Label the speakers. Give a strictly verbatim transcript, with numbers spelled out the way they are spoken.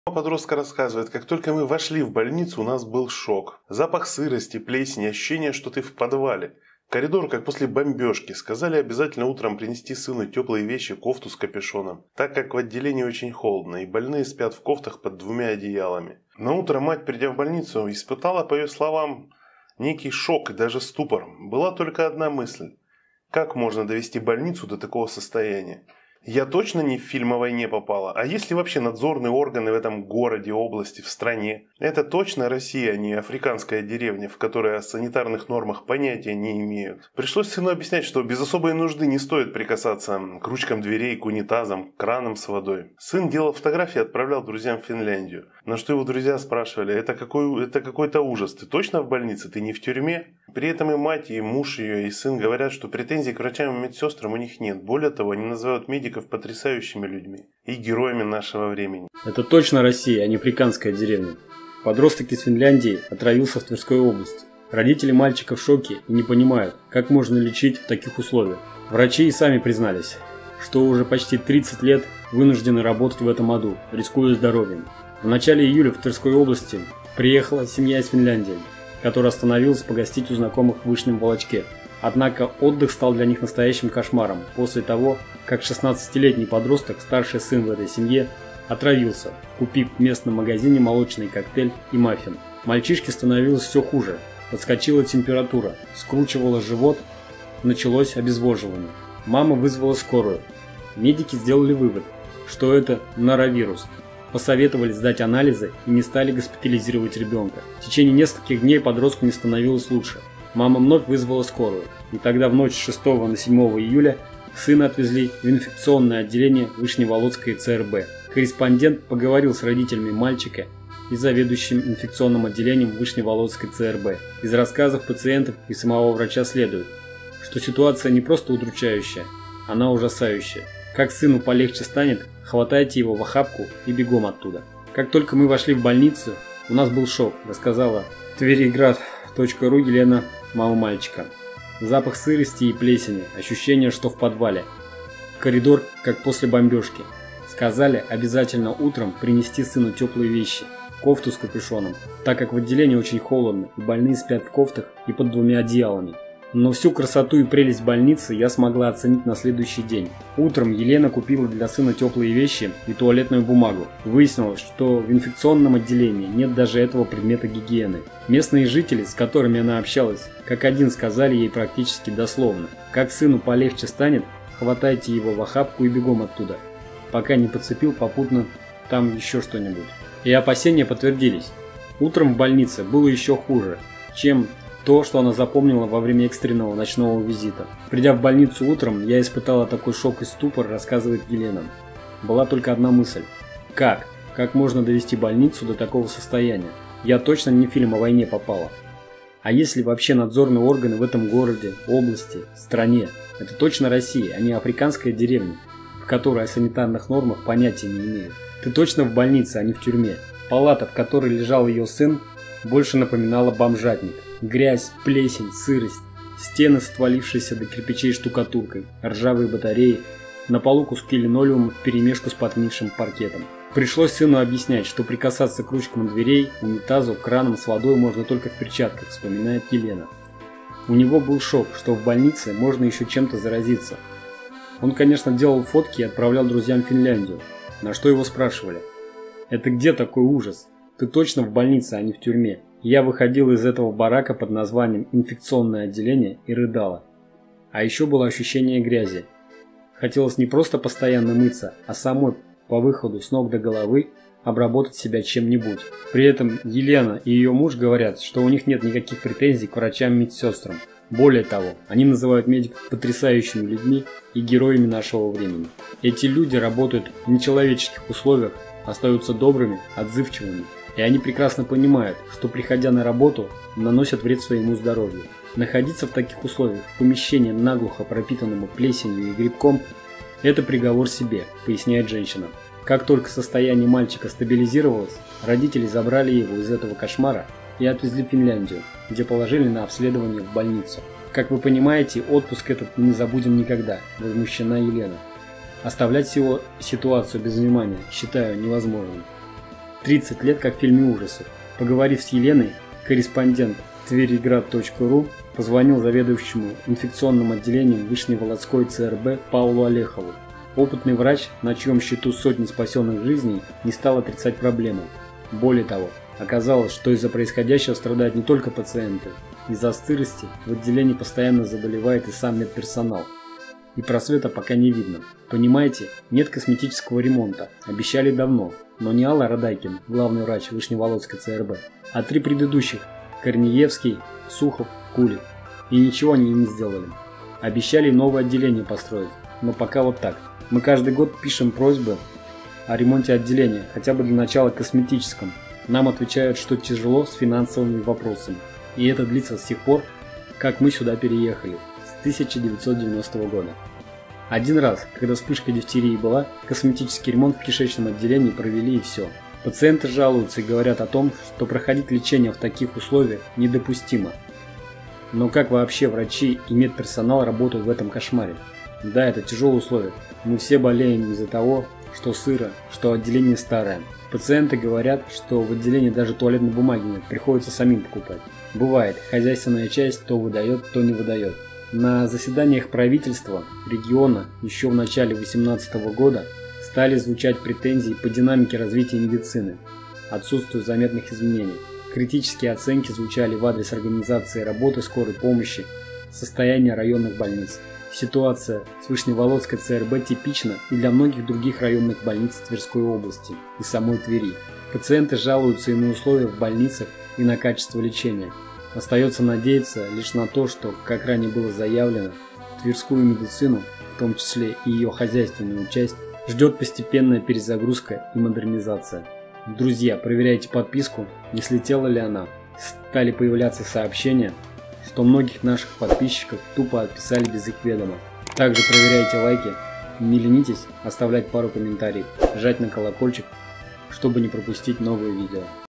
Speaker 1: Подростка рассказывает: как только мы вошли в больницу, у нас был шок. Запах сырости, плесени, ощущение, что ты в подвале. Коридор, как после бомбежки. Сказали обязательно утром принести сыну теплые вещи, кофту с капюшоном, так как в отделении очень холодно, и больные спят в кофтах под двумя одеялами. На утро мать, придя в больницу, испытала, по ее словам, некий шок и даже ступор. Была только одна мысль: как можно довести больницу до такого состояния? Я точно не в фильм о войне попала. А есть ли вообще надзорные органы в этом городе, области, в стране? Это точно Россия, а не африканская деревня, в которой о санитарных нормах понятия не имеют. Пришлось сыну объяснять, что без особой нужды не стоит прикасаться к ручкам дверей, к унитазам, к кранам с водой. Сын делал фотографии и отправлял друзьям в Финляндию. На что его друзья спрашивали: это, какой, это какой-то ужас, ты точно в больнице, ты не в тюрьме? При этом и мать, и муж ее, и сын говорят, что претензий к врачам и медсестрам у них нет. Более того, они называют медиков потрясающими людьми и героями нашего времени.
Speaker 2: Это точно Россия, а не африканская деревня. Подросток из Финляндии отравился в Тверской области. Родители мальчика в шоке и не понимают, как можно лечить в таких условиях. Врачи и сами признались, что уже почти тридцать лет вынуждены работать в этом аду, рискуя здоровьем. В начале июля в Тверской области приехала семья из Финляндии, которая остановилась погостить у знакомых в Вышнем Волочке. Однако отдых стал для них настоящим кошмаром после того, как шестнадцатилетний подросток, старший сын в этой семье, отравился, купив в местном магазине молочный коктейль и маффин. Мальчишке становилось все хуже, подскочила температура, скручивало живот, началось обезвоживание. Мама вызвала скорую. Медики сделали вывод, что это норовирус. Посоветовали сдать анализы и не стали госпитализировать ребенка. В течение нескольких дней подростку не становилось лучше. Мама вновь вызвала скорую, и тогда в ночь с шестого на седьмое июля сына отвезли в инфекционное отделение Вышневолодской ЦРБ. Корреспондент поговорил с родителями мальчика и заведующим инфекционным отделением Вышневолодской ЦРБ. Из рассказов пациентов и самого врача следует, что ситуация не просто удручающая, она ужасающая. Как сыну полегче станет, хватайте его в охапку и бегом оттуда. Как только мы вошли в больницу, у нас был шок, рассказала твериград точка ру Елена, мама мальчика. Запах сырости и плесени, ощущение, что в подвале. Коридор, как после бомбежки. Сказали обязательно утром принести сыну теплые вещи, кофту с капюшоном, так как в отделении очень холодно и больные спят в кофтах и под двумя одеялами. Но всю красоту и прелесть больницы я смогла оценить на следующий день. Утром Елена купила для сына теплые вещи и туалетную бумагу. Выяснилось, что в инфекционном отделении нет даже этого предмета гигиены. Местные жители, с которыми она общалась, как один сказали ей практически дословно: как сыну полегче станет, хватайте его в охапку и бегом оттуда, пока не подцепил попутно там еще что-нибудь. И опасения подтвердились. Утром в больнице было еще хуже, чем то, что она запомнила во время экстренного ночного визита. Придя в больницу утром, я испытала такой шок и ступор, рассказывает Елена. Была только одна мысль: как? Как можно довести больницу до такого состояния? Я точно не в фильм о войне попала. А если вообще надзорные органы в этом городе, области, стране? Это точно Россия, а не африканская деревня, в которой о санитарных нормах понятия не имеют. Ты точно в больнице, а не в тюрьме. Палата, в которой лежал ее сын, больше напоминала бомжатник. Грязь, плесень, сырость, стены с отвалившейся до кирпичей штукатуркой, ржавые батареи, на полу куски линолеума вперемешку с подгнившим паркетом. Пришлось сыну объяснять, что прикасаться к ручкам дверей, унитазу, кранам с водой можно только в перчатках, вспоминает Елена. У него был шок, что в больнице можно еще чем-то заразиться. Он, конечно, делал фотки и отправлял друзьям в Финляндию, на что его спрашивали: это где такой ужас? Ты точно в больнице, а не в тюрьме? Я выходила из этого барака под названием «Инфекционное отделение» и рыдала. А еще было ощущение грязи. Хотелось не просто постоянно мыться, а самой по выходу с ног до головы обработать себя чем-нибудь. При этом Елена и ее муж говорят, что у них нет никаких претензий к врачам и медсестрам. Более того, они называют медиков потрясающими людьми и героями нашего времени. Эти люди работают в нечеловеческих условиях, остаются добрыми, отзывчивыми. И они прекрасно понимают, что, приходя на работу, наносят вред своему здоровью. Находиться в таких условиях, в помещении наглухо пропитанному плесенью и грибком – это приговор себе, поясняет женщина. Как только состояние мальчика стабилизировалось, родители забрали его из этого кошмара и отвезли в Финляндию, где положили на обследование в больницу. Как вы понимаете, отпуск этот мы не забудем никогда, возмущена Елена. Оставлять всего ситуацию без внимания считаю невозможным. тридцать лет как в фильме ужасов. Поговорив с Еленой, корреспондент твериград точка ру позвонил заведующему инфекционным отделением Вышневолодской ЦРБ Павлу Олехову. Опытный врач, на чьем счету сотни спасенных жизней, не стал отрицать проблему. Более того, оказалось, что из-за происходящего страдают не только пациенты. Из-за сырости в отделении постоянно заболевает и сам медперсонал. И просвета пока не видно. Понимаете, нет косметического ремонта. Обещали давно. Но не Алла Радайкина, главный врач Вышневолодской ЦРБ, а три предыдущих – Корнеевский, Сухов, Кулик. И ничего они не сделали. Обещали новое отделение построить. Но пока вот так. Мы каждый год пишем просьбы о ремонте отделения, хотя бы для начала косметическом. Нам отвечают, что тяжело с финансовыми вопросами. И это длится с тех пор, как мы сюда переехали, с тысяча девятьсот девяностого года. Один раз, когда вспышка дифтерии была, косметический ремонт в кишечном отделении провели и все. Пациенты жалуются и говорят о том, что проходить лечение в таких условиях недопустимо. Но как вообще врачи и медперсонал работают в этом кошмаре? Да, это тяжелые условия. Мы все болеем из-за того, что сыро, что отделение старое. Пациенты говорят, что в отделении даже туалетной бумаги нет, приходится самим покупать. Бывает, хозяйственная часть то выдает, то не выдает. На заседаниях правительства региона еще в начале две тысячи восемнадцатого года стали звучать претензии по динамике развития медицины, отсутствию заметных изменений. Критические оценки звучали в адрес организации работы скорой помощи, состояния районных больниц. Ситуация с Вышневолодской ЦРБ типична и для многих других районных больниц Тверской области и самой Твери. Пациенты жалуются и на условия в больницах, и на качество лечения. Остается надеяться лишь на то, что, как ранее было заявлено, тверскую медицину, в том числе и ее хозяйственную часть, ждет постепенная перезагрузка и модернизация. Друзья, проверяйте подписку, не слетела ли она. Стали появляться сообщения, что многих наших подписчиков тупо отписали без их ведома. Также проверяйте лайки, не ленитесь оставлять пару комментариев, жать на колокольчик, чтобы не пропустить новые видео.